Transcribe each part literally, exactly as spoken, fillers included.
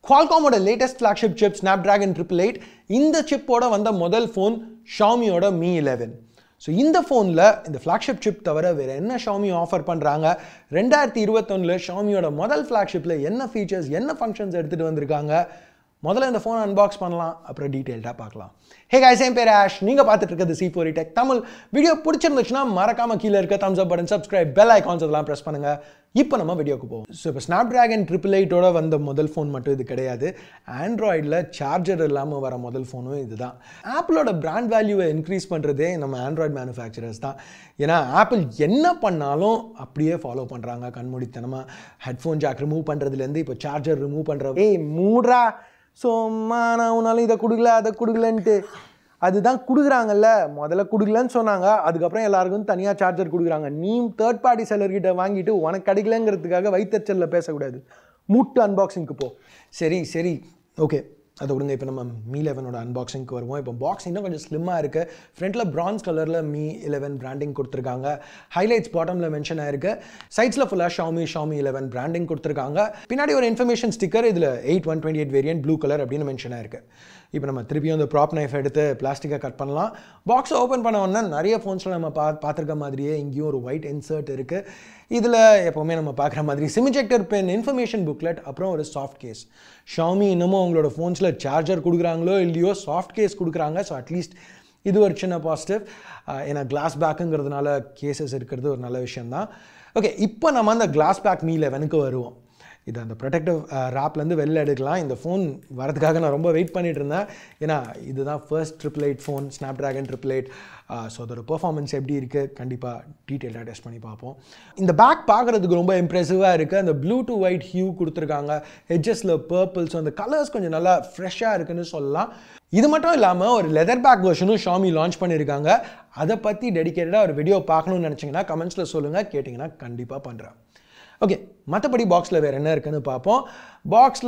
Qualcomm oda latest flagship chip Snapdragon eight eight eight இந்த chip oda வந்த முதல் phone Xiaomi oda Mi eleven. So இந்த phoneல இந்த flagship chip தவிர வேற என்ன Xiaomi ஆஃபர் பண்றாங்க twenty twenty-one ல Xiaomi oda முதல் flagshipல என்ன features என்ன functions எடுத்துட்டு வந்திருக்காங்க முதல்ல இந்த phone unbox பண்ணலாம் அப்புறம் டீடைலா பார்க்கலாம். Hey guys, I'm Ash. நீங்க பார்த்துட்டு இருக்கிறது C four E Tech Tamil. Video பிடிச்சிருந்துச்சுனா மறக்காம கீழ இருக்க thumbs up button, subscribe, bell icons அதெல்லாம் பிரஸ் பண்ணுங்க. இப்போ நம்ம வீடியோக்கு போவோம். So இப்போ Snapdragon eight eight eight ஓட வந்த முதல் phone மட்டும் இது கிடையாது. Androidல சார்ஜர் இல்லாம வர முதல் phoneம் இதுதான். Appleோட brand value-வை increase பண்றதே நம்ம Android manufacturers தான். ஏனா Apple என்ன பண்ணாலும் அப்படியே ஃபாலோ பண்றாங்க கண்மூடித்தனமா. ஹெட்போன் ஜாக் ரிமூவ் பண்றதுல இருந்து இப்போ சார்ஜர் ரிமூவ் பண்ற ஏய் மூட்ரா சும்மா நான் உன்னால இதை கொடுக்கல அதை கொடுக்கலன்ட்டு அதுதான் கொடுக்குறாங்கல்ல. முதல்ல கொடுக்கலன்னு சொன்னாங்க, அதுக்கப்புறம் எல்லாருக்கும் தனியாக சார்ஜர் கொடுக்குறாங்க. நீ தேர்ட் பார்ட்டி செல்லர்கிட்ட வாங்கிட்டு உனக்கு கிடைக்கலங்கிறதுக்காக வைத்தறிச்சலில் பேசக்கூடாது. மூட்டு அன்பாக்சிங்க்கு போ. சரி சரி ஓகே அதை விடுங்க. இப்போ நம்ம Mi eleven ஓட அன்பாக்சிங்க்கு வருவோம். இப்போ பாக்ஸ் இன்னும் கொஞ்சம் ஸ்லிம்மாக இருக்குது. ஃப்ரண்ட்டில் ப்ரான்ஸ் கலரில் Mi eleven பிராண்டிங் கொடுத்துருக்காங்க. ஹைலைட்ஸ் பாட்டமில் மென்ஷன் ஆயிருக்கு. சைட்ஸில் ஃபுல்லாக Xiaomi Xiaomi eleven பிராண்டிங் கொடுத்துருக்காங்க. பின்னாடி ஒரு இன்ஃபர்மேஷன் ஸ்டிக்கர் இதில் eight one twenty eight variant blue colour அப்படின்னு மென்ஷன் ஆயிருக்கு. இப்போ நம்ம திருப்பியும் அந்த ப்ராப் நைஃப் எடுத்து பிளாஸ்டிக்கை கட் பண்ணலாம். பாக்ஸை ஓப்பன் பண்ண உடனே நிறைய ஃபோன்ஸில் நம்ம பா பார்த்துருக்க மாதிரியே இங்கேயும் ஒரு ஒயிட் இன்சர்ட் இருக்குது. இதில் எப்போவுமே நம்ம பார்க்குற மாதிரி SIM ejector pen, information booklet, அப்புறம் ஒரு சாஃப்ட் கேஸ். Xiaomi இன்னமும் அவங்களோட ஃபோன்ஸில் சார்ஜர் கொடுக்குறாங்களோ இல்லையோ சாஃப்ட் கேஸ் கொடுக்குறாங்க. ஸோ அட்லீஸ்ட் இது ஒரு சின்ன பாசிட்டிவ். ஏன்னா கிளாஸ் பேக்குங்கிறதுனால கேசஸ் இருக்கிறது ஒரு நல்ல விஷயந்தான். ஓகே, இப்போ நம்ம அந்த கிளாஸ் பேக் Mi eleven-க்கு வருவோம். இது அந்த ப்ரொடெக்டிவ் ரேப்லேருந்து வெளில எடுக்கலாம். இந்த ஃபோன் வரதுக்காக நான் ரொம்ப வெயிட் பண்ணிட்டு இருந்தேன். ஏன்னா இதுதான் first triple eight phone Snapdragon eight eight eight. So அதோட பெர்ஃபார்மன்ஸ் எப்படி இருக்குது கண்டிப்பாக டீட்டெயிலாக டெஸ்ட் பண்ணி பார்ப்போம். இந்த பேக் பார்க்குறதுக்கு ரொம்ப இம்ப்ரெசிவாக இருக்குது. அந்த ப்ளூ டு ஒயிட் ஹியூ கொடுத்துருக்காங்க. எட்ஜஸில் பர்பிள். ஸோ அந்த கலர்ஸ் கொஞ்சம் நல்லா ஃப்ரெஷ்ஷாக இருக்குன்னு சொல்லலாம். இது மட்டும் இல்லாமல் ஒரு லெதர் பேக் வெர்ஷனும் Xiaomi லான்ச் பண்ணியிருக்காங்க. அதை பற்றி டெடிக்கேட்டடாக ஒரு வீடியோ பார்க்கணும்னு நினச்சிங்கன்னா கமெண்ட்ஸில் சொல்லுங்கள், கேட்டிங்கன்னா கண்டிப்பாக பண்ணுறேன். ஓகே, மற்றபடி பாக்ஸில் வேறு என்ன இருக்குன்னு பார்ப்போம். பாக்ஸில்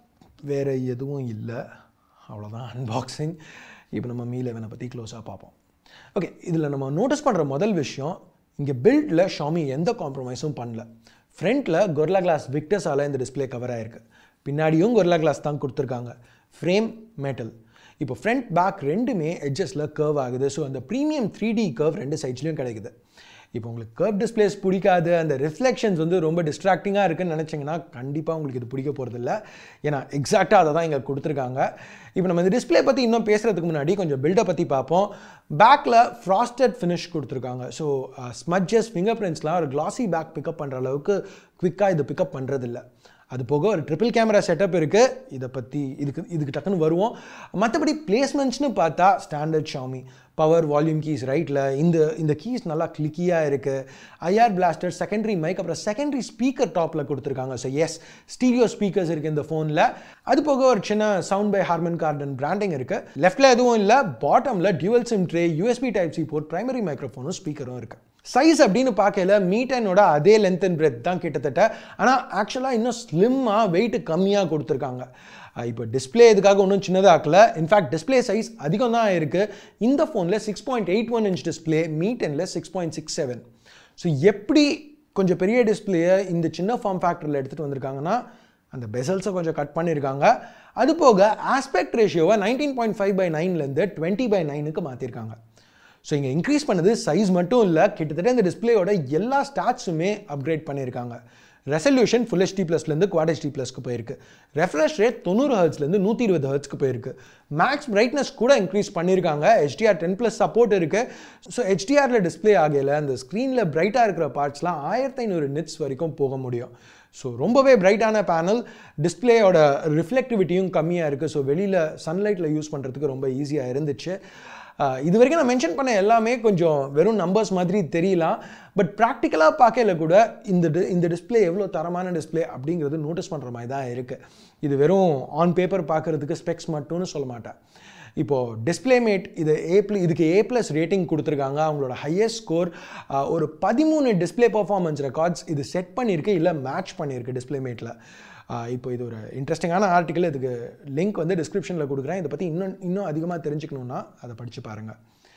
வேறு எதுவும் இல்லை, அவ்வளோதான் அன்பாக்சிங். இப்போ நம்ம Mi eleven பற்றி க்ளோஸாக பார்ப்போம். ஓகே, இதில் நம்ம நோட்டீஸ் பண்ணுற முதல் விஷயம், இங்கே பில்டில் Xiaomi எந்த காம்ப்ரமைஸும் பண்ணல. ஃப்ரண்ட்டில் Gorilla Glass Victusஆல் இந்த டிஸ்பிளே கவர் ஆகிருக்கு. பின்னாடியும் Gorilla Glass தான் கொடுத்துருக்காங்க. Frame metal. இப்போ ஃப்ரண்ட் பேக் ரெண்டுமே எட்ஜஸில் கர்வ் ஆகுது. ஸோ அந்த ப்ரீமியம் த்ரீ டி கர்வ் ரெண்டு சைட்ஸ்லையும் கிடைக்குது. இப்போ உங்களுக்கு கர்வ் டிஸ்பிளேஸ் பிடிக்காது, அந்த ரிஃப்ளெக்ஷன்ஸ் வந்து ரொம்ப டிஸ்ட்ராக்டிங்காக இருக்குன்னு நினச்சிங்கன்னா கண்டிப்பாக உங்களுக்கு இது பிடிக்க போகிறதில்ல. ஏன்னா எக்ஸாக்டாக அதை தான் இங்கே கொடுத்துருக்காங்க. இப்போ நம்ம இந்த டிஸ்பிளே பற்றி இன்னும் பேசுகிறதுக்கு முன்னாடி கொஞ்சம் பில்டை பற்றி பார்ப்போம். பேக்கில் ஃப்ராஸ்டட் ஃபினிஷ் கொடுத்துருக்காங்க. ஸோ ஸ்மட்ஜஸ், ஃபிங்கர் பிரிண்ட்ஸ்லாம் ஒரு கிளாசி பேக் பிக்கப் பண்ணுற அளவுக்கு குவிக்காக இது பிக்கப் பண்ணுறதில்ல. அது போக ஒரு ட்ரிபிள் கேமரா செட்டப் இருக்குது. இதை பற்றி இதுக்கு இதுக்கு டக்குன்னு வருவோம். மற்றபடி பிளேஸ்மெண்ட்ஸ்னு பார்த்தா standard Xiaomi. Power, volume keys ரைட்டில், இந்த இந்த கீஸ் நல்லா கிளிக்கியாக இருக்குது. ஐஆர் பிளாஸ்டர், செகண்டரி மைக், அப்புறம் செகண்டரி ஸ்பீக்கர் டாப்பில் கொடுத்துருக்காங்க. ஸோ எஸ், ஸ்டீரியோ ஸ்பீக்கர்ஸ் இருக்குது இந்த ஃபோனில். அது போக ஒரு சின்ன sound by Harman Kardon branding இருக்குது. லெஃப்ட்டில் எதுவும் இல்லை. பாட்டமில் dual SIM tray, USB type C port, primary மைக்ரோஃபோனும் ஸ்பீக்கரும் இருக்குது. சைஸ் அப்படின்னு பார்க்கல Mi ten-ஓட அதே லென்த் அண்ட் பிரெத் தான் கிட்டத்தட்ட. ஆனால் ஆக்சுவலாக இன்னும் ஸ்லிம்மாக வெயிட் கம்மியாக கொடுத்துருக்காங்க. இப்போ டிஸ்பிளே இதுக்காக ஒன்றும் சின்னதாக ஆக்கல. இன்ஃபேக்ட் டிஸ்பிளே சைஸ் அதிகம் தான் இருக்குது. இந்த ஃபோனில் six point eight one inch display, Mi ten-ல six point six seven. So எப்படி கொஞ்சம் பெரிய டிஸ்பிளேயை இந்த சின்ன ஃபார்ம் ஃபேக்டரில் எடுத்துகிட்டு வந்திருக்காங்கன்னா அந்த பெசல்ஸை கொஞ்சம் கட் பண்ணியிருக்காங்க. அது போக ஆஸ்பெக்ட் ரேஷியோவை நைன்டீன் பாயிண்ட் ஃபைவ் பை நைன்லேருந்து டுவெண்ட்டி பை நைனுக்கு மாற்றிருக்காங்க. ஸோ இங்கே இன்க்ரீஸ் பண்ணது சைஸ் மட்டும் இல்லை, கிட்டத்தட்ட இந்த டிஸ்பிளேயோட எல்லா ஸ்டாட்ஸுமே அப்கிரேட் பண்ணியிருக்காங்க. ரெசல்யூஷன் ஃபுல் ஹெச்டி ப்ளஸ்லேருந்து குவாட் ஹெச்டி ப்ளஸ்க்கு போயிருக்கு. ரெஃப்ரெஷ் ரேட் தொண்ணூறு ஹர்ட்ஸ்லேருந்து நூற்றி இருபது ஹர்ட்ஸ்க்கு போயிருக்கு. மேக்ஸ் பிரைட்னஸ் கூட இன்க்ரீஸ் பண்ணியிருக்காங்க. ஹெச்டிஆர் டென் ப்ளஸ் சப்போர்ட் இருக்குது. ஸோ ஹெச்டிஆரில் டிஸ்பிளே ஆகையில் அந்த ஸ்க்ரீனில் பிரைட்டாக இருக்கிற பார்ட்ஸ்லாம் ஆயிரத்தி ஐநூறு நிட்ஸ் வரைக்கும் போக முடியும். ஸோ ரொம்பவே பிரைட்டான பேனல். டிஸ்பிளேயோட ரிஃப்ளெக்டிவிட்டியும் கம்மியாக இருக்குது. ஸோ வெளியில் சன்லைட்டில் யூஸ் பண்ணுறதுக்கு ரொம்ப ஈஸியாக இருந்துச்சு. இது வரைக்கும் நான் மென்ஷன் பண்ண எல்லாமே கொஞ்சம் வெறும் நம்பர்ஸ் மாதிரி தெரியலாம். பட் ப்ராக்டிக்கலாக பார்க்கல கூட இந்த இந்த டிஸ்பிளே எவ்வளோ தரமான டிஸ்பிளே அப்படிங்கிறது நோட்டீஸ் பண்ணுற மாதிரி தான் இருக்குது. இது வெறும் ஆன் பேப்பர் பார்க்குறதுக்கு ஸ்பெக்ஸ் மட்டும்னு சொல்ல மாட்டேன். இப்போது டிஸ்பிளே மேட் இது ஏ ப்ளஸ் இதுக்கு ஏ ப்ளஸ் ரேட்டிங் கொடுத்துருக்காங்க. அவங்களோட ஹையஸ்ட் ஸ்கோர் ஒரு பதிமூணு டிஸ்பிளே பர்ஃபார்மன்ஸ் ரெக்கார்ட்ஸ் இது செட் பண்ணியிருக்கு, இல்லை மேட்ச் பண்ணியிருக்கு டிஸ்பிளே மேட்டில். இப்போ இது ஒரு இன்ட்ரெஸ்டிங்கான ஆர்டிக்கல். இதுக்கு லிங்க் வந்து டிஸ்கிரிப்ஷனில் கொடுக்குறேன். இதை பற்றி இன்னும் இன்னும் அதிகமாக தெரிஞ்சுக்கணுன்னா அதை படித்து பாருங்கள்.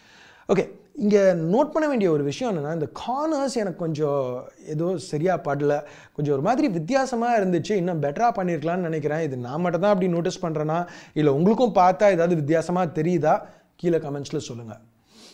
ஓகே, இங்கே நோட் பண்ண வேண்டிய ஒரு விஷயம் என்னென்னா, இந்த கார்னர்ஸ் எனக்கு கொஞ்சம் ஏதோ சரியாக படல, கொஞ்சம் ஒரு மாதிரி வித்தியாசமாக இருந்துச்சு, இன்னும் பெட்டராக பண்ணியிருக்கலான்னு நினைக்கிறேன். இது நான் மட்டும் தான் அப்படி நோட்டீஸ் பண்ணுறேன்னா, இல்லை உங்களுக்கும் பார்த்தா ஏதாவது வித்தியாசமாக தெரியுதா, கீழே கமெண்ட்ஸில் சொல்லுங்கள்.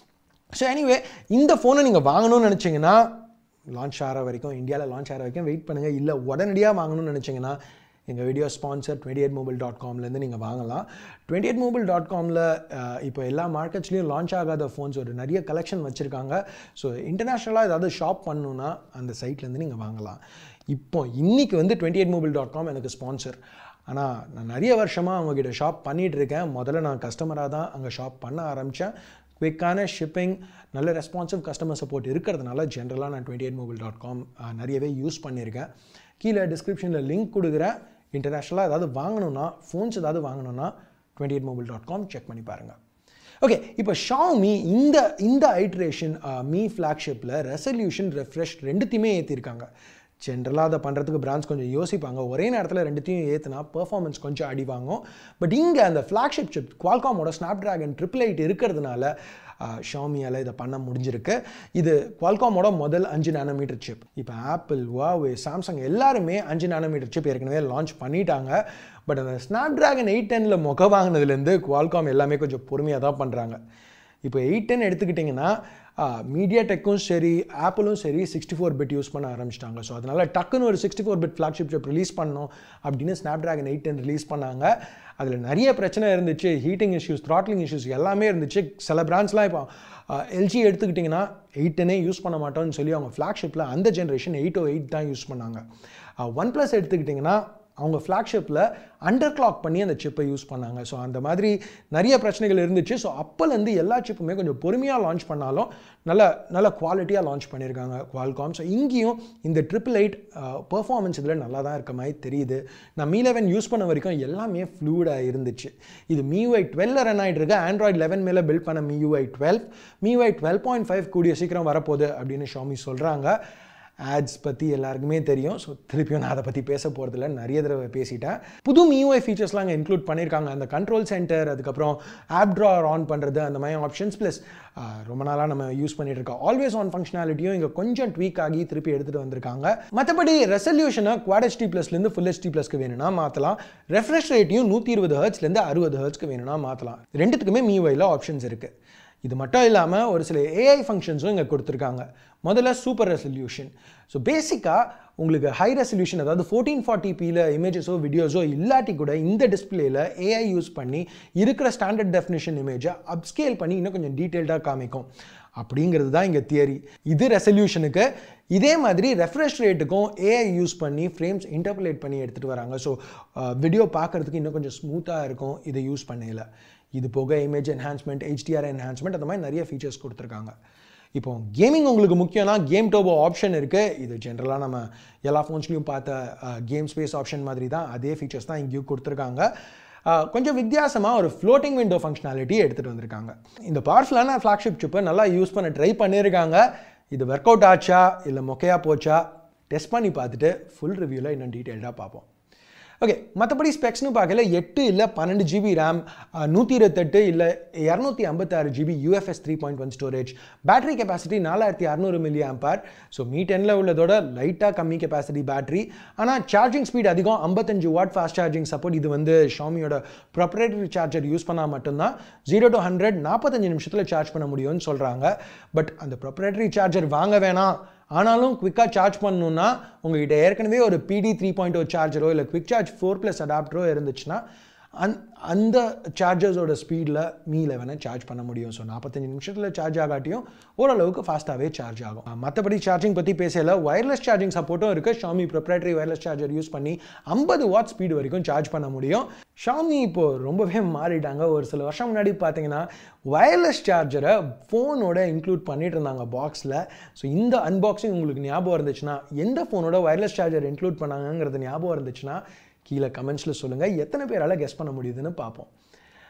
ஸோ எனிவே, இந்த ஃபோனை நீங்கள் வாங்கணும்னு நினச்சிங்கன்னா லான்ச் ஆகிற வரைக்கும், இந்தியாவில் லான்ச் ஆகிற வரைக்கும் வெயிட் பண்ணுங்கள். இல்லை உடனடியாக வாங்கணும்னு நினச்சிங்கன்னா எங்கள் video sponsor twenty eight mobile dot காம்லேருந்து நீங்கள் வாங்கலாம். டுவெண்ட்டி எயிட் மொபைல் டாட் காமில் இப்போ எல்லா மார்க்கெட்ஸ்லேயும் லான்ச் ஆகாத ஃபோன்ஸ் ஒரு நிறைய கலெக்ஷன் வச்சுருக்காங்க. ஸோ இன்டர்நேஷ்னலாக ஏதாவது ஷாப் பண்ணணுன்னா அந்த சைட்லேருந்து நீங்கள் வாங்கலாம். இப்போ இன்றைக்கி வந்து twenty eight mobile dot com எனக்கு ஸ்பான்சர். ஆனால் நான் நிறைய வருஷமாக அவங்ககிட்ட ஷாப் பண்ணிகிட்டு இருக்கேன். முதல்ல நான் கஸ்டமராக தான் அங்கே ஷாப் பண்ண ஆரம்பித்தேன். குவிக்கான ஷிப்பிங், நல்ல ரெஸ்பான்சிவ் கஸ்டமர் சப்போர்ட் இருக்கிறதுனால ஜென்ரலாக நான் twenty eight mobile dot com நிறையவே யூஸ் பண்ணியிருக்கேன். கீழே டிஸ்கிரிப்ஷனில் லிங்க் கொடுக்குறேன். இன்டர்நேஷ்னலாக ஏதாவது வாங்கணுன்னா, ஃபோன்ஸ் ஏதாவது வாங்கணுன்னா twenty eight mobile dot com check பண்ணி பாருங்கள். ஓகே, இப்போ ஷாமி இந்த இந்த ஐட்ரேஷன் மீ ஃப்ளாக்ஷிப்பில் ரெசல்யூஷன், ரெஃப்ரெஷ் ரெண்டுத்தையுமே ஏற்றிருக்காங்க. ஜென்ரலாக அதை பண்ணுறதுக்கு பிராண்ட்ஸ் கொஞ்சம் யோசிப்பாங்க. ஒரே நேரத்தில் ரெண்டுத்தையும் ஏற்றுனா பெர்ஃபார்மன்ஸ் கொஞ்சம் அடி வாங்கும். பட் இங்கே அந்த ஃப்ளாக்ஷிப் சிப் குவால்காமோட ஸ்னாப்ட்ராகன் ட்ரிபிள் எயிட் இருக்கிறதுனால ஷாமியால் இதை பண்ண முடிஞ்சிருக்கு. இது குவால்காமோட முதல் அஞ்சு நானோமீட்டர் சிப். இப்போ ஆப்பிள், வாவே, சாம்சங் எல்லாருமே அஞ்சு நானோமீட்டர் சிப் ஏற்கனவே லான்ச் பண்ணிட்டாங்க. பட் அந்த ஸ்னாப்ட்ராகன் எயிட் டெனில் முக வாங்கினதுலேருந்து குவால்காம் எல்லாமே கொஞ்சம் பொறுமையாக தான் பண்ணுறாங்க. இப்போ எயிட் டென் எடுத்துக்கிட்டிங்கன்னா மீடியா டெக்கும் சரி, ஆப்பிளும் சரி சிக்ஸ்டி ஃபோர் பிட் யூஸ் பண்ண ஆரம்பிச்சிட்டாங்க. ஸோ அதனால் டக்குன்னு ஒரு sixty four bit flagship chip release பண்ணோம் அப்படின்னு ஸ்னாப்ட்ராகன் எயிட் டென் ரிலீஸ் பண்ணாங்க. அதில் நிறைய பிரச்சனை இருந்துச்சு, ஹீட்டிங் இஷ்யூஸ், த்ராட்லிங் இஷ்யூஸ் எல்லாமே இருந்துச்சு. சில பிராண்ட்ஸ்லாம் இப்போ எல்ஜி எடுத்துக்கிட்டிங்கன்னா எயிட் டென்னே யூஸ் பண்ண மாட்டோம்னு சொல்லி அவங்க ஃப்ளாக்ஷிப்பில் அந்த ஜென்ரேஷன் எயிட் ஓ எயிட் தான் யூஸ் பண்ணாங்க. ஒன் ப்ளஸ் எடுத்துக்கிட்டிங்கன்னா அவங்க ஃப்ளாக்ஷிப்பில் அண்டர் கிளாக் பண்ணி அந்த சிப்பை யூஸ் பண்ணாங்க. ஸோ அந்த மாதிரி நிறைய பிரச்சனைகள் இருந்துச்சு. ஸோ அப்போலேருந்து எல்லா சிப்புமே கொஞ்சம் பொறுமையாக லான்ச் பண்ணாலும் நல்ல நல்ல குவாலிட்டியாக லான்ச் பண்ணியிருக்காங்க குவால்காம். ஸோ இங்கேயும் இந்த ட்ரிபிள் எயிட் பெர்ஃபார்மன்ஸ் இதில் நல்லா தான் இருக்க மாதிரி தெரியுது. நான் மீ லெவன் யூஸ் பண்ண வரைக்கும் எல்லாமே ஃப்ளூடாக இருந்துச்சு. இது மியூஐ டுவெல் ரன் ஆகிட்டு இருக்கு. ஆண்ட்ராய்டு லெவன் மேலே பில்ட் பண்ண MIUI twelve MIUI twelve point five கூடிய சீக்கிரம் வரப்போகுது அப்படின்னு ஷாமி சொல்கிறாங்க. ஆட்ஸ் பற்றி எல்லாருக்குமே தெரியும். ஸோ திருப்பியும் நான் அதை பற்றி பேச போகிறதில்ல, நிறைய தடவை பேசிட்டேன். புது மியூஐ ஃபீச்சர்ஸ்லாம் அங்கே இன்க்ளூட் பண்ணியிருக்காங்க. அந்த கண்ட்ரோல் சென்டர், அதுக்கப்புறம் ஆப் ட்ராவர் ஆன் பண்ணுறது, அந்த மாதிரி ஆப்ஷன்ஸ், ப்ளஸ் ரொம்ப நாளாக நம்ம யூஸ் பண்ணிட்டு இருக்கோம் ஆல்வேஸ் ஆன் ஃபங்க்ஷனாலிட்டியும் இங்கே கொஞ்சம் ட்வீக் ஆகி திருப்பி எடுத்துகிட்டு வந்திருக்காங்க. மற்றபடி ரெசல்யூஷனை குவாட் ஹெச்டி ப்ளஸ்லேருந்து ஃபுல் ஹெச்டி ப்ளஸ்க்கு வேணும்னா மாற்றலாம். ரெஃப்ரெஷ் ரேட்டையும் நூற்றி இருபது ஹர்ட்ஸ்லேருந்து அறுபது ஹர்ட்ஸ்க்கு வேணும்னா மாற்றலாம். ரெண்டுத்துக்குமே மியூஐயில் ஆப்ஷன்ஸ் இருக்குது. இது மட்டும் இல்லாமல் ஒரு சில ஏஐ ஃபங்க்ஷன்ஸும் இங்கே கொடுத்துருக்காங்க. முதல்ல சூப்பர் ரெசல்யூஷன். ஸோ பேசிக்காக உங்களுக்கு ஹை ரெசல்யூஷன், அதாவது ஃபோர்டீன் ஃபார்ட்டி பியில் இமேஜஸோ வீடியோஸோ இல்லாட்டி கூட இந்த டிஸ்பிளேயில் ஏஐ யூஸ் பண்ணி இருக்கிற ஸ்டாண்டர்ட் டெஃபினிஷன் இமேஜை அப்ஸ்கேல் பண்ணி இன்னும் கொஞ்சம் டீட்டெயில்டாக காமிக்கும் அப்படிங்கிறது தான் இங்கே தியரி. இது ரெசல்யூஷனுக்கு. இதே மாதிரி ரெஃப்ரெஷ் ரேட்டுக்கும் ஏஐ யூஸ் பண்ணி ஃப்ரேம்ஸ் இன்டர்போலேட் பண்ணி எடுத்துகிட்டு வராங்க. ஸோ வீடியோ பார்க்குறதுக்கு இன்னும் கொஞ்சம் ஸ்மூத்தாக இருக்கும் இதை யூஸ் பண்ணல. இது போக இமேஜ் என்ஹான்ஸ்மெண்ட், ஹெச்டிஆர் என்ஹான்ஸ்மெண்ட், அந்த மாதிரி நிறைய ஃபீச்சர்ஸ் கொடுத்துருக்காங்க. இப்போ கேமிங் உங்களுக்கு முக்கியம்னா கேம் டர்போ ஆப்ஷன் இருக்குது. இது ஜென்ரலாக நம்ம எல்லா ஃபோன்ஸ்லையும் பார்த்த கேம் ஸ்பேஸ் ஆப்ஷன் மாதிரி தான், அதே ஃபீச்சர்ஸ் தான் இங்கேயும் கொடுத்துருக்காங்க. கொஞ்சம் வித்தியாசமாக ஒரு ஃப்ளோட்டிங் விண்டோ ஃபங்க்ஷனாலிட்டி எடுத்துகிட்டு வந்திருக்காங்க. இந்த பவர்ஃபுல்லான ஃப்ளாக்ஷிப் சிப்பை நல்லா யூஸ் பண்ண ட்ரை பண்ணியிருக்காங்க. இது ஒர்க் அவுட் ஆச்சா இல்லை மொக்கையாக போச்சா டெஸ்ட் பண்ணி பார்த்துட்டு ஃபுல் ரிவ்யூவில் இன்னும் டீட்டெயில்டாக பார்ப்போம். ஓகே, மற்றபடி ஸ்பெக்ஸ்னு பார்க்கல எட்டு இல்லை பன்னெண்டு ஜிபி ரேம், நூற்றி இருபத்தெட்டு இல்லை இரநூத்தி ஐம்பத்தாறு GB UFS three point one storage, battery capacity நாலாயிரத்தி அறுநூறு மில்லி ஆம்பர். ஸோ மீ டெனில் உள்ளதோட லைட்டாக கம்மி கெப்பாசிட்டி பேட்டரி. ஆனால் சார்ஜிங் ஸ்பீட் அதிகம், ஐம்பத்தஞ்சு வாட் ஃபாஸ்ட் சார்ஜிங் சப்போர்ட். இது வந்து ஷாமியோட ப்ரொப்ரைட்டரி சார்ஜர் யூஸ் பண்ணால் மட்டும்தான் ஜீரோ டு ஹண்ட்ரட் நாற்பத்தஞ்சு நிமிஷத்தில் சார்ஜ் பண்ண முடியும்னு சொல்கிறாங்க. பட் அந்த ப்ரொப்ரைட்டரி சார்ஜர் வாங்க வேணாம், ஆனாலும் குவிக்காக சார்ஜ் பண்ணணுன்னா உங்கள்கிட்ட ஏற்கனவே ஒரு பிடி த்ரீ பாயிண்ட் ஓ சார்ஜரோ இல்லை குவிக் சார்ஜ் ஃபோர் ப்ளஸ் அடாப்டரோ இருந்துச்சுன்னா அந் அந்த சார்ஜர்ஸோட ஸ்பீடில் மீ லெவனை சார்ஜ் பண்ண முடியும். ஸோ நாற்பத்தஞ்சு நிமிஷத்தில் சார்ஜ் ஆகாட்டியும் ஓரளவுக்கு ஃபாஸ்ட்டாகவே சார்ஜ் ஆகும். மற்றபடி சார்ஜிங் பற்றி பேசல, ஒயர்லெஸ் சார்ஜிங் சப்போர்ட்டும் இருக்குது. Xiaomi proprietary wireless charger use பண்ணி ஐம்பது வாட் ஸ்பீடு வரைக்கும் சார்ஜ் பண்ண முடியும். ஷாமி இப்போது ரொம்பவே மாறிட்டாங்க. ஒரு சில வருஷம் முன்னாடி பார்த்தீங்கன்னா ஒயர்லெஸ் சார்ஜரை ஃபோனோட இன்க்ளூட் பண்ணிட்டு இருந்தாங்க பாக்ஸில். ஸோ இந்த அன்பாக்சிங் உங்களுக்கு ஞாபகம் இருந்துச்சுன்னா, எந்த ஃபோனோட ஒயர்லெஸ் சார்ஜர் இன்க்ளூட் பண்ணாங்கிறது ஞாபகம் இருந்துச்சுன்னா கீழே கமெண்ட்ஸில் சொல்லுங்கள். எத்தனை பேரால் கெஸ் பண்ண முடியுதுன்னு பார்ப்போம்.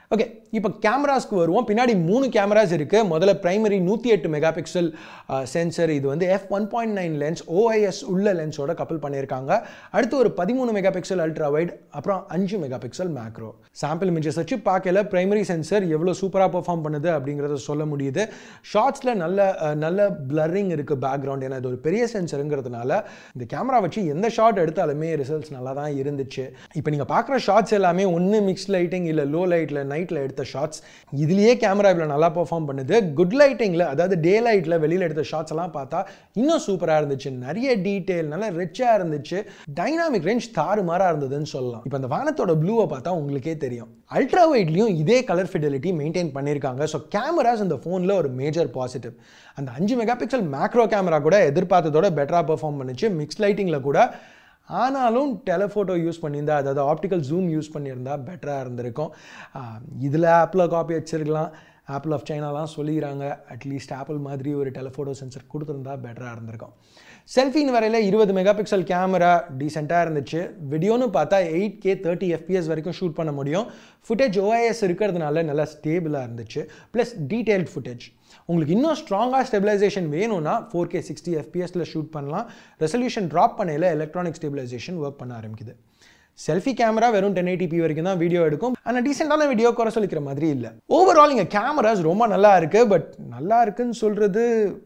ஓகே, இப்போ கேமராஸ்க்கு வருவோம். பின்னாடி மூணு கேமராஸ் இருக்குது. முதல்ல பிரைமரி நூற்றி எட்டு மெகா பிக்சல் சென்சர். இது வந்து F one point nine lens OIS உள்ள லென்ஸோட கப்பல் பண்ணியிருக்காங்க. அடுத்து ஒரு பதிமூணு மெகா பிக்சல் அல்ட்ரா வைட், அப்புறம் அஞ்சு mega pixel macro. Sample images வச்சு பார்க்கல பிரைமரி சென்சர் எவ்வளோ சூப்பராக பெர்ஃபார்ம் பண்ணுது அப்படிங்கிறத சொல்ல முடியுது. ஷார்ட்ஸில் நல்ல நல்ல பிளரிங் இருக்குது பேக்ரவுண்ட். ஏன்னா இது ஒரு பெரிய சென்சருங்கிறதுனால இந்த கேமரா வச்சு எந்த ஷாட் எடுத்தாலுமே ரிசல்ட்ஸ் நல்லா தான் இருந்துச்சு. இப்போ நீங்கள் பார்க்குற ஷார்ட்ஸ் எல்லாமே ஒன்று மிக்ஸ் லைட்டிங் இல்லை லோ லைட்டில் நைட்டில் எடுத்த ஷார்ட்ஸ். இதுலேயே கேமரா இவ்வளோ நல்லா பெர்ஃபார்ம் பண்ணுது. குட் லைட்டிங்கில், அதாவது டே லைட்டில் வெளியில் எடுத்த ஷார்ட்ஸ் எல்லாம் பார்த்தா இன்னும் சூப்பராக இருந்துச்சு. நிறைய டீட்டெயில், நல்லா ரிச்சாக இருந்துச்சு. டைனாமிக் ரேஞ்ச் தாறுமாறாக இருந்ததுன்னு சொல்லலாம். இப்போ அந்த வானத்தோட ப்ளூவை பார்த்தா உங்களுக்கே தெரியும். அல்ட்ரா வைட்லையும் இதே கலர் ஃபிடலிட்டி மெயின்டைன் பண்ணியிருக்காங்க. ஸோ கேமராஸ் இந்த ஃபோனில் ஒரு மேஜர் பாசிட்டிவ். அந்த அஞ்சு மெகா பிக்சல் மேக்ரோ கேமரா கூட எதிர்பார்த்ததோட பெட்டராக பெர்ஃபார்ம் பண்ணிச்சு. மிக்ஸ் லைட்டிங்கில் கூட. ஆனாலும் டெலஃபோட்டோ யூஸ் பண்ணியிருந்தா, அதாவது ஆப்டிக்கல் ஜூம் யூஸ் பண்ணியிருந்தா பெட்டராக இருந்திருக்கும். இதில் ஆப்பில் காப்பி வச்சிருக்கலாம். ஆப்பிள் ஆஃப் சைனாலாம் சொல்லிக்கிறாங்க. அட்லீஸ்ட் ஆப்பிள் மாதிரி ஒரு டெலஃபோட்டோ சென்சர் கொடுத்துருந்தா பெட்டராக இருந்திருக்கும். செல்ஃபின்னு வரையில் இருபது மெகா பிக்சல் கேமரா டீசெண்டாக இருந்துச்சு. வீடியோன்னு பார்த்தா எயிட் கே தேர்ட்டி எஃப்பிஎஸ் வரைக்கும் ஷூட் பண்ண முடியும். ஃபுட்டேஜ் ஓஐஎஸ் இருக்கிறதுனால நல்லா ஸ்டேபிளாக இருந்துச்சு. Plus detailed footage. உங்களுக்கு இன்னும் ஸ்ட்ராங்காக ஸ்டெபிலைசேஷன் வேணும்னா ஃபோர் கே சிக்ஸ்டி எஃப்பிஎஸில் ஷூட் பண்ணலாம். ரெசல்யூஷன் ட்ராப் பண்ணையில் எலக்ட்ரானிக் ஸ்டெபிலைசேஷன் ஒர்க் பண்ண ஆரம்பிக்குது. செல்ஃபி கேமரா வெறும் டென் எயிட்டி பி வரைக்கும் தான் வீடியோ எடுக்கும். ஆனால் டீசெண்டான வீடியோ குறை சொல்லிக்கிற மாதிரி இல்லை. ஓவரால் இங்கே கேமராஸ் ரொம்ப நல்லா இருக்குது. பட் நல்லா இருக்குன்னு சொல்கிறது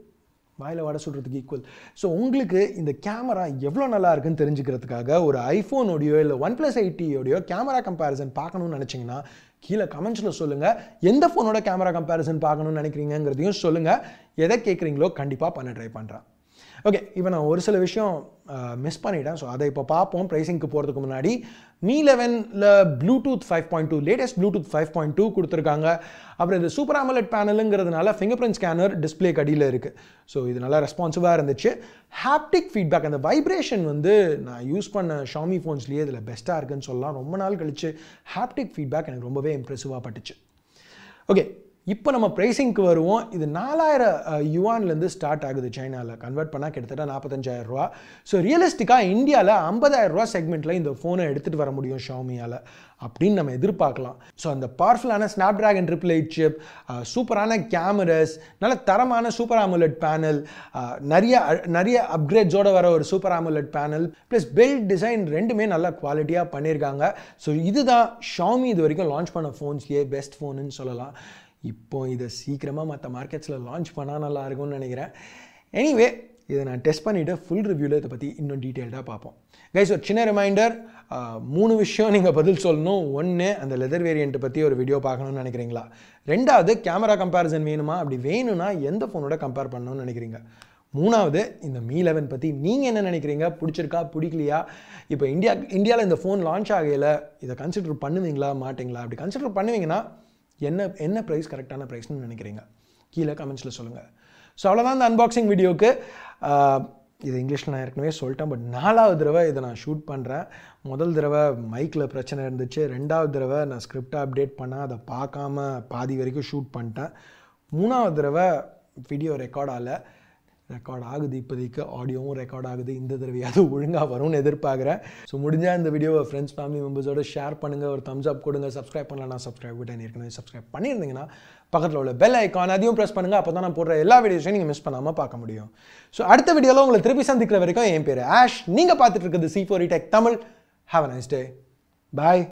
வாயில் வடை சொல்கிறதுக்கு ஈக்குவல். ஸோ உங்களுக்கு இந்த கேமரா எவ்வளோ நல்லா இருக்குன்னு தெரிஞ்சுக்கிறதுக்காக ஒரு ஐஃபோனோடையோ இல்லை ஒன் ப்ளஸ் எயிட்டியோடையோ கேமரா கம்பேரிசன் பார்க்கணும்னு நினச்சிங்கன்னா கீழே கமெண்ட்ஸில் சொல்லுங்கள். எந்த ஃபோனோட கேமரா கம்பேரிசன் பார்க்கணும்னு நினைக்கிறீங்கிறதையும் சொல்லுங்கள். எதை கேட்குறீங்களோ கண்டிப்பாக பண்ண ட்ரை பண்ணுறேன். ஓகே, இப்போ நான் ஒரு சில விஷயம் மிஸ் பண்ணிட்டேன். ஸோ அதை இப்போ பார்ப்போம். ப்ரைஸிங்க்கு போகிறதுக்கு முன்னாடி மீ லெவனில் Bluetooth five point two latest Bluetooth five point two கொடுத்துருக்காங்க. அப்புறம் இது சூப்பர் AMOLED பேனலுங்கிறதுனால ஃபிங்கர் பிரிண்ட் ஸ்கேனர் டிஸ்பிளே கடியில் இருக்குது. ஸோ இது நல்லா ரெஸ்பான்சிவாக இருந்துச்சு. ஹாப்டிக் ஃபீட்பேக், அந்த வைப்ரேஷன் வந்து நான் யூஸ் பண்ண ஷாமி ஃபோன்ஸ்லேயே இதில் பெஸ்ட்டாக இருக்குன்னு சொல்லலாம். ரொம்ப நாள் கழிச்சு ஹாப்டிக் ஃபீட்பேக் எனக்கு ரொம்பவே இம்ப்ரெசிவாக பட்டுச்சு. ஓகே, இப்போ நம்ம ப்ரைஸிங்க்கு வருவோம். இது நாலாயிரம் யுவான்லேருந்து ஸ்டார்ட் ஆகுது. சைனாவில் கன்வெர்ட் பண்ணால் கிட்டத்தட்ட நாற்பத்தஞ்சாயிரம் ரூபா. ஸோ ரியலிஸ்டிக்காக இந்தியாவில் ஐம்பதாயிரம் ரூபா செக்மெண்ட்டில் இந்த ஃபோனை எடுத்துகிட்டு வர முடியும் ஷாமியால் அப்படின்னு நம்ம எதிர்பார்க்கலாம். ஸோ அந்த பவர்ஃபுல்லான ஸ்னாப்ட்ராகன் ட்ரிபிள் எயிட் சிப், சூப்பரான கேமராஸ், நல்ல தரமான சூப்பர் AMOLED பேனல், நிறைய நிறைய அப்கிரேட்ஸோடு வர ஒரு super AMOLED panel, plus build design ரெண்டுமே நல்ல குவாலிட்டியாக பண்ணியிருக்காங்க. ஸோ இதுதான் ஷாமி இது வரைக்கும் லான்ச் பண்ண ஃபோன்ஸ்லேயே பெஸ்ட் ஃபோனுன்னு சொல்லலாம். இப்போ இதை சீக்கிரமாக மற்ற மார்க்கெட்ஸில் லான்ச் பண்ணால் நல்லா இருக்கும்னு நினைக்கிறேன். எனிவே, இதை நான் டெஸ்ட் பண்ணிவிட்டு ஃபுல் ரிவ்யூவில் இதை பற்றி இன்னும் டீட்டெயில்டாக பார்ப்போம். கைஸ், ஒரு சின்ன ரிமைண்டர், மூணு விஷயம் நீங்கள் பதில் சொல்லணும். ஒன்று, அந்த லெதர் வேரியண்ட்டை பற்றி ஒரு வீடியோ பார்க்கணுன்னு நினைக்கிறீங்களா? ரெண்டாவது, கேமரா கம்பேரிசன் வேணுமா? அப்படி வேணும்னா எந்த ஃபோனோட கம்பேர் பண்ணணும்னு நினைக்கிறீங்க? மூணாவது, இந்த மீ லெவன் பற்றி நீங்கள் என்ன நினைக்கிறீங்க? பிடிச்சிருக்கா, பிடிக்கலையா? இப்போ இந்தியா இந்தியாவில் இந்த ஃபோன் லான்ச் ஆகையில் இதை கன்சிடர் பண்ணுவீங்களா மாட்டிங்களா? அப்படி கன்சிடர் பண்ணுவீங்கன்னா என்ன என்ன ப்ரைஸ் கரெக்டான ப்ரைஸ்னு நினைக்கிறீங்க? கீழே கமெண்ட்ஸில் சொல்லுங்கள். ஸோ அவ்வளோதான் இந்த அன்பாக்சிங் வீடியோவுக்கு. இது இங்கிலீஷில் நான் ஏற்கனவே சொல்லிட்டேன். பட் நாலாவது தடவை இதை நான் ஷூட் பண்ணுறேன். முதல் தடவை மைக்கில் பிரச்சனை இருந்துச்சு. ரெண்டாவது தடவை நான் ஸ்கிரிப்டை அப்டேட் பண்ணேன், அதை பார்க்காம பாதி வரைக்கும் ஷூட் பண்ணிட்டேன். மூணாவது தடவை வீடியோ ரெக்கார்ட் ஆகலை. ரெக்கார்ட் ஆகுது, இப்போதைக்கு ஆடியோவும் ரெக்கார்ட் ஆகுது. இந்த தடவையாவது ஒழுங்காக வரும்னு எதிர்பார்க்குறேன். ஸோ முடிஞ்சால் இந்த வீடியோவை ஃப்ரெண்ட்ஸ் ஃபேமிலி மெம்பர்ஸோடு ஷேர் பண்ணுங்கள். ஒரு தம்ஸ் அப் கொடுங்க. சப்ஸ்கிரைப் பண்ணலன்னா சப்ஸ்கிரைப் பட்டன் ஏற்கனவே சப்ஸ்கிரைப் பண்ணியிருந்தீங்கன்னா பக்கத்தில் உள்ள பெல் ஐக்கான் அதையும் ப்ரெஸ் பண்ணுங்கள். அப்போ தான் நான் போடுற எல்லா வீடியோஸையும் நீங்கள் மிஸ் பண்ணாமல் பார்க்க முடியும். ஸோ அடுத்த வீடியோவில் உங்களை திருப்பி சந்திக்கிற வரைக்கும் என் பேர் ஆஷ். நீங்கள் பார்த்துட்டு இருக்கிறது C four E tech Tamil. Have a nice day. Bye.